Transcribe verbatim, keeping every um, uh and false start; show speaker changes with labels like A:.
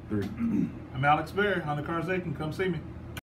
A: three.
B: I'm Alex Berry on the Cars Aiken. Come see me.